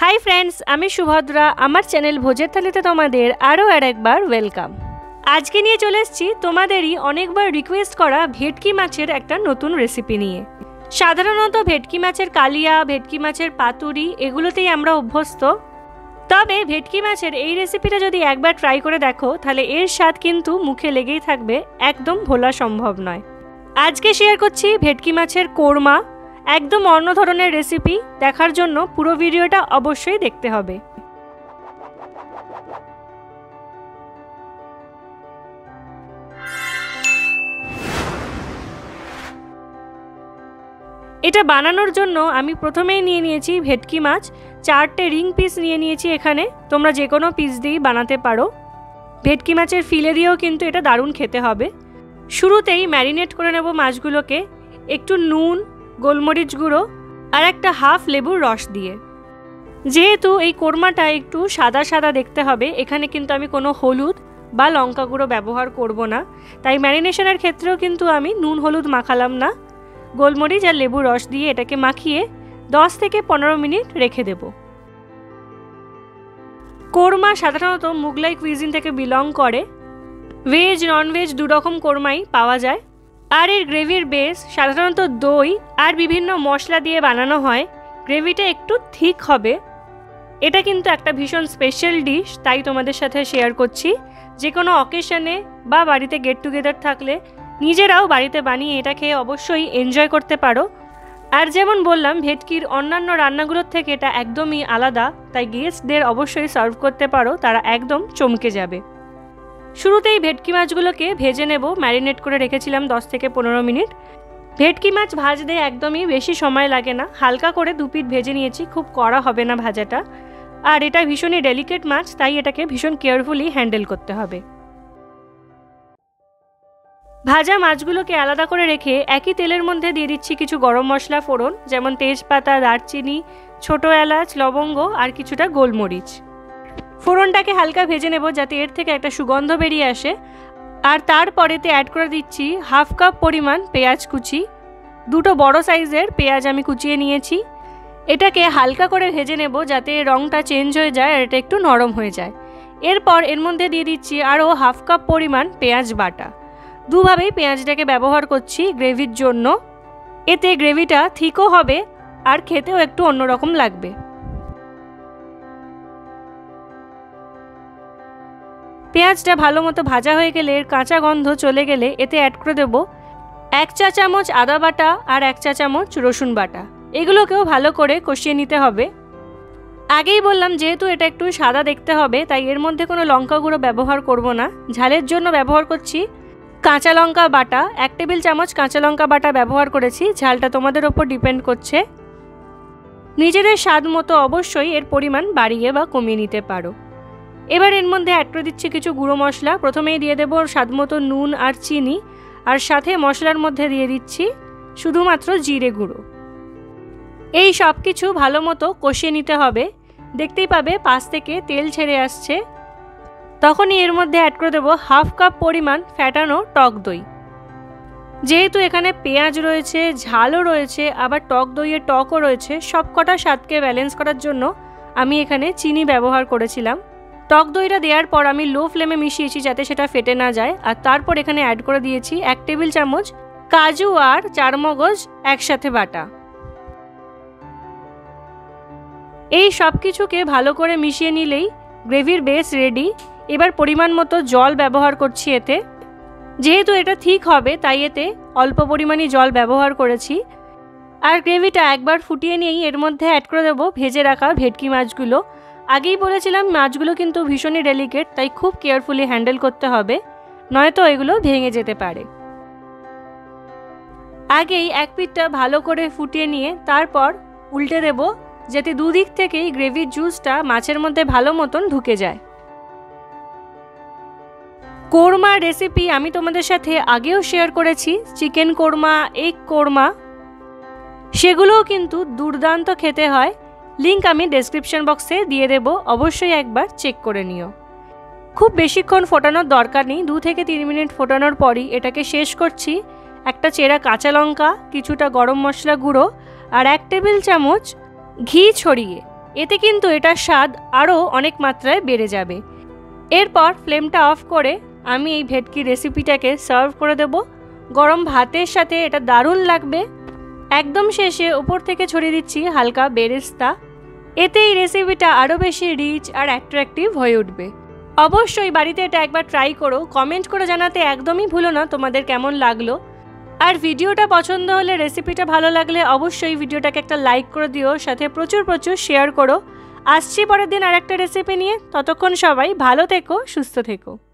Hi friends, आमी सुभद्रा आमार channel भोजेर थालिते तोमादेर आरो आरेकबार वेलकाम। आज के निये चले एसेछि तोमादेरই अनेकबार रिक्वेस्ट करा भेटकी माछेर एकटा नतून रेसिपि निये। साधारणत भेटकी माछेर कालिया, भेटकी माछेर पातुरी एगुलोतेই আমরা অভ্যস্ত। তবে ভেটকি মাছের এই রেসিপিটা যদি একবার ট্রাই করে দেখো তাহলে এর স্বাদ কিন্তু মুখে লেগেই থাকবে, একদম ভোলা সম্ভব নয়। আজকে শেয়ার করছি ভেটকি মাছের কোরমা, একদম অন্য ধরনের রেসিপি। দেখার জন্য পুরো ভিডিওটা অবশ্যই দেখতে হবে। এটা বানানোর জন্য আমি প্রথমেই নিয়ে নিয়েছি ভেটকি মাছ, 4টে রিং পিস নিয়ে নিয়েছি। এখানে তোমরা যে কোনো পিস দিয়েই বানাতে পারো। ভেটকি মাছের ফিলে দিয়েও কিন্তু এটা দারুণ খেতে হবে। শুরুতেই ম্যারিনেট করে নেব মাছগুলোকে একটু নুন, গোলমরিচ গুঁড়ো আর একটা হাফ লেবুর রস দিয়ে। যেহেতু এই কোরমাটা একটু সাদা সাদা দেখতে হবে, এখানে কিন্তু আমি কোনো হলুদ বা লঙ্কা গুঁড়ো ব্যবহার করব না, তাই ম্যারিনেশনের ক্ষেত্রেও কিন্তু আমি নুন হলুদ মাখালাম না। গোলমরিচ আর লেবুর রস দিয়ে এটাকে মাখিয়ে 10 থেকে 15 মিনিট রেখে দেব। কোরমা সাধারণত মুগলাই কুইজিন থেকে বিলং করে। ভেজ ননভেজ দুরকম কোরমাই পাওয়া যায়। আর এর গ্রেভির বেস সাধারণত দই আর বিভিন্ন মশলা দিয়ে বানানো হয়। গ্রেভিটা একটু থিক হবে। এটা কিন্তু একটা ভীষণ স্পেশাল ডিশ, তাই তোমাদের সাথে শেয়ার করছি। যে কোনো অকেশনে বা বাড়িতে গেট টুগেদার থাকলে নিজেরাও বাড়িতে বানিয়ে এটা খেয়ে অবশ্যই এনজয় করতে পারো। আর যেমন বললাম, ভেটকির অন্যান্য রান্নাগুলোর থেকে এটা একদমই আলাদা, তাই গেস্টদের অবশ্যই সার্ভ করতে পারো, তারা একদম চমকে যাবে। শুরুতেই ভেটকি মাছগুলোকে ভেজে নেব। ম্যারিনেট করে রেখেছিলাম 10 থেকে 15 মিনিট। ভেটকি মাছ ভাজতে একদমই বেশি সময় লাগে না, হালকা করে 2 পিঠ ভেজে নিয়েছি, খুব কড়া হবে না ভাজাটা। আর এটা ভীষণই ডেলিকেট মাছ, তাই এটাকে ভীষণ কেয়ারফুলি হ্যান্ডেল করতে হবে। ভাজা মাছগুলোকে আলাদা করে রেখে একই তেলের মধ্যে দিয়ে দিচ্ছি কিছু গরম মশলা ফোড়ন, যেমন তেজপাতা, দারচিনি, ছোটো এলাচ, লবঙ্গ আর কিছুটা গোলমরিচ। ফোড়নটাকে হালকা ভেজে নেব যাতে এর থেকে একটা সুগন্ধ বেরিয়ে আসে। আর তারপরেতে অ্যাড করে দিচ্ছি হাফ কাপ পরিমাণ পেঁয়াজ কুচি। 2টো বড় সাইজের পেঁয়াজ আমি কুচিয়ে নিয়েছি। এটাকে হালকা করে ভেজে নেব যাতে রঙটা চেঞ্জ হয়ে যায় আর এটা একটু নরম হয়ে যায়। এরপর এর মধ্যে দিয়ে দিচ্ছি আরও হাফ কাপ পরিমাণ পেঁয়াজ বাটা। দুভাবেই পেঁয়াজটাকে ব্যবহার করছি গ্রেভির জন্য। এতে গ্রেভিটা থিকও হবে আর খেতেও একটু অন্যরকম লাগবে। পেঁয়াজটা ভালো মতো ভাজা হয়ে গেলে, এর কাঁচা গন্ধ চলে গেলে এতে অ্যাড করে দেব 1 চা চামচ আদা বাটা আর 1 চা চামচ রসুন বাটা। এগুলোকেও ভালো করে কষিয়ে নিতে হবে। আগেই বললাম যেহেতু এটা একটু সাদা দেখতে হবে, তাই এর মধ্যে কোনো লঙ্কা গুঁড়ো ব্যবহার করব না। ঝালের জন্য ব্যবহার করছি কাঁচা লঙ্কা বাটা, 1 টেবিল চামচ কাঁচা লঙ্কা বাটা ব্যবহার করেছি। ঝালটা তোমাদের ওপর ডিপেন্ড করছে। নিজেদের স্বাদ মতো অবশ্যই এর পরিমাণ বাড়িয়ে বা কমিয়ে নিতে পারো। এবার এর মধ্যে অ্যাড করে দিচ্ছি কিছু গুঁড়ো মশলা। প্রথমেই দিয়ে দেবো স্বাদ মতো নুন আর চিনি, আর সাথে মশলার মধ্যে দিয়ে দিচ্ছি শুধুমাত্র জিরে গুঁড়ো। এই সব কিছু ভালো মতো কষিয়ে নিতে হবে। দেখতেই পাবে পাশ থেকে তেল ছেড়ে আসছে, তখনই এর মধ্যে অ্যাড করে দেবো হাফ কাপ পরিমাণ ফ্যাটানো টক দই। যেহেতু এখানে পেঁয়াজ রয়েছে, ঝালও রয়েছে, আবার টক দইয়ের টকও রয়েছে, সব কটা স্বাদকে ব্যালেন্স করার জন্য আমি এখানে চিনি ব্যবহার করেছিলাম। টক দইটা দেওয়ার পর আমি লো ফ্লেমে মিশিয়েছি যাতে সেটা ফেটে না যায়। আর তারপর এখানে অ্যাড করে দিয়েছি 1 টেবিল চামচ কাজু আর চারমগজ একসাথে বাটা। এই সব কিছুকে ভালো করে মিশিয়ে নিলেই গ্রেভির বেস রেডি। এবার পরিমাণ মতো জল ব্যবহার করছি এতে। যেহেতু এটা ঠিক হবে তাই এতে অল্প পরিমাণে জল ব্যবহার করেছি। আর গ্রেভিটা একবার ফুটিয়ে নিয়েই এর মধ্যে অ্যাড করে দেবো ভেজে রাখা ভেটকি মাছগুলো। আগেই বলেছিলাম মাছগুলো কিন্তু ভীষণই ডেলিকেট, তাই খুব কেয়ারফুলি হ্যান্ডেল করতে হবে, নয়তো এগুলো ভেঙে যেতে পারে। আগেই এক পিঠটা ভালো করে ফুটিয়ে নিয়ে তারপর উল্টে দেব যাতে দুদিক থেকেই গ্রেভির জুসটা মাছের মধ্যে ভালো মতন ঢুকে যায়। কোরমা রেসিপি আমি তোমাদের সাথে আগেও শেয়ার করেছি, চিকেন কোরমা, এগ কোরমা, সেগুলোও কিন্তু দুর্দান্ত খেতে হয়। লিংক আমি ডেসক্রিপশন বক্সে দিয়ে দেব, অবশ্যই একবার চেক করে নিও। খুব বেশিক্ষণ ফোটানোর দরকার নেই, 2 থেকে 3 মিনিট ফোটানোর পরই এটাকে শেষ করছি একটা চেরা কাঁচা লঙ্কা, কিছুটা গরম মশলা গুঁড়ো আর 1 টেবিল চামচ ঘি ছড়িয়ে এতে কিন্তু এটার স্বাদ আরও অনেক মাত্রায় বেড়ে যাবে। এরপর ফ্লেমটা অফ করে আমি এই ভেটকি রেসিপিটাকে সার্ভ করে দেব। গরম ভাতের সাথে এটা দারুণ লাগবে। একদম শেষে উপর থেকে ছড়িয়ে দিচ্ছি হালকা বেরেস্তা। এতে এই রেসিপিটা আরও বেশি রিচ আর অ্যাট্রাকটিভ হয়ে উঠবে। অবশ্যই বাড়িতে এটা একবার ট্রাই করো। কমেন্ট করে জানাতে একদমই ভুলো না তোমাদের কেমন লাগলো। আর ভিডিওটা পছন্দ হলে, রেসিপিটা ভালো লাগলে অবশ্যই ভিডিওটাকে একটা লাইক করে দিও, সাথে প্রচুর প্রচুর শেয়ার করো। আসছি পরের দিন আর একটা রেসিপি নিয়ে। ততক্ষণ সবাই ভালো থেকো, সুস্থ থেকো।